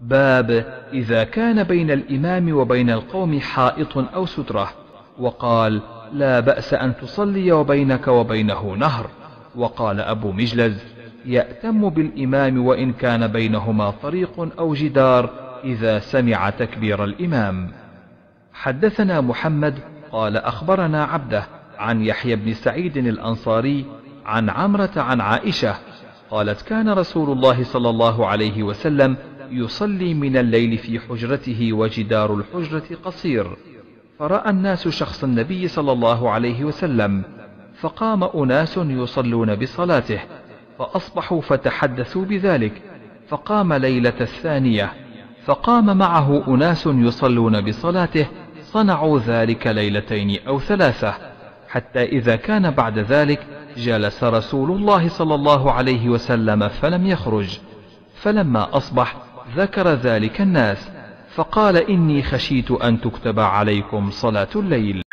باب إذا كان بين الإمام وبين القوم حائط أو سترة. وقال: لا بأس أن تصلي وبينك وبينه نهر. وقال أبو مجلز: يأتم بالإمام وإن كان بينهما طريق أو جدار إذا سمع تكبير الإمام. حدثنا محمد قال أخبرنا عبده عن يحيى بن سعيد الأنصاري عن عمرة عن عائشة قالت: كان رسول الله صلى الله عليه وسلم يصلي من الليل في حجرته وجدار الحجرة قصير، فرأى الناس شخص النبي صلى الله عليه وسلم، فقام أناس يصلون بصلاته، فأصبحوا فتحدثوا بذلك، فقام ليلة الثانية فقام معه أناس يصلون بصلاته، صنعوا ذلك ليلتين أو ثلاثة، حتى إذا كان بعد ذلك جلس رسول الله صلى الله عليه وسلم فلم يخرج، فلما أصبح ذكر ذلك الناس، فقال: إني خشيت أن تكتب عليكم صلاة الليل.